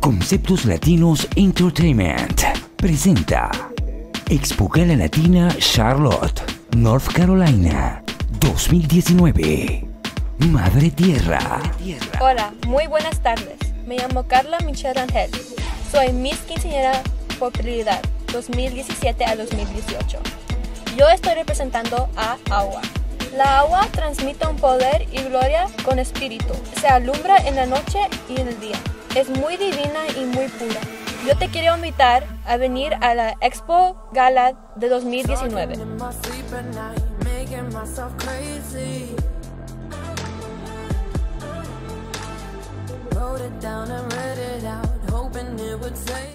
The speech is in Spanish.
Conceptos Latinos Entertainment presenta Expo Gala Latina Charlotte, North Carolina 2019. Madre Tierra. Hola, muy buenas tardes. Me llamo Carla Michelle Rangel. Soy Miss Quinceañera Popularidad 2017 a 2018. Yo estoy representando a agua. La agua transmite un poder y gloria con espíritu. Se alumbra en la noche y en el día. Es muy divina y muy pura. Yo te quiero invitar a venir a la Expo Gala de 2019.